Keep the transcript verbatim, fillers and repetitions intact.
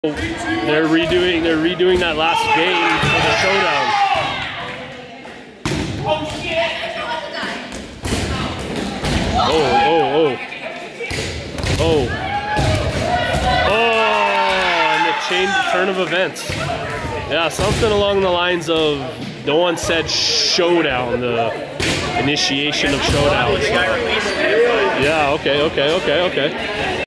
They're redoing they're redoing that last game for the showdown. Oh, oh, oh. Oh. Oh, and the chain turn of events. Yeah, something along the lines of no one said showdown, the initiation of showdown. Yeah, okay, okay, okay, okay.